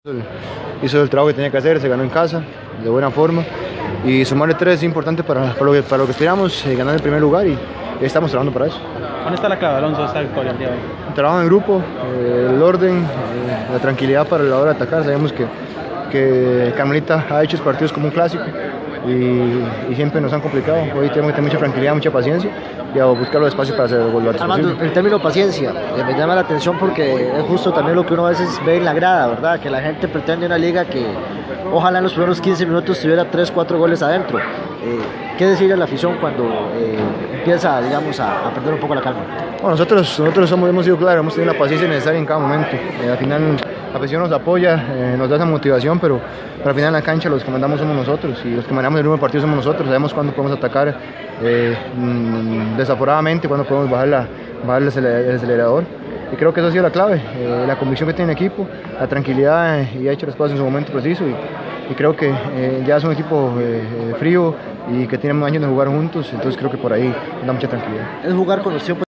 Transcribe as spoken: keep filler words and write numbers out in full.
El- hizo el trabajo que tenía que hacer, se ganó en casa, de buena forma, y sumarle tres es importante para, para, lo, que, para lo que esperamos, eh, ganar el primer lugar, y, y estamos trabajando para eso. ¿Dónde está la clave, Alonso, de esta victoria el día de hoy? Trabajo en grupo, eh, el orden, eh, la tranquilidad para la hora de atacar. Sabemos que, que Carmelita ha hecho partidos como un clásico y, y siempre nos han complicado. Hoy tenemos que tener mucha tranquilidad, mucha paciencia y a buscar los espacios para hacer el gol lo antes Armando, posible. el término paciencia eh, me llama la atención porque es justo también lo que uno a veces ve en la grada, ¿verdad? Que la gente pretende una liga que ojalá en los primeros quince minutos tuviera tres, cuatro goles adentro. Eh, ¿Qué decirle a la afición cuando eh, empieza, digamos, a, a perder un poco la calma? Bueno, nosotros, nosotros somos, hemos sido claros, hemos tenido la paciencia necesaria en cada momento. Eh, al final la afición nos apoya, eh, nos da esa motivación, pero, pero al final en la cancha los que mandamos somos nosotros y los que mandamos el último partido somos nosotros. Sabemos cuándo podemos atacar eh, mm, desaforadamente, cuándo podemos bajar, la, bajar el, acelerador, el acelerador. Y creo que eso ha sido la clave, eh, la convicción que tiene el equipo, la tranquilidad, eh, y ha hecho las cosas en su momento preciso. Y, y creo que eh, ya es un equipo eh, frío y que tiene años de jugar juntos, entonces creo que por ahí da mucha tranquilidad. Es jugar con los tiempos.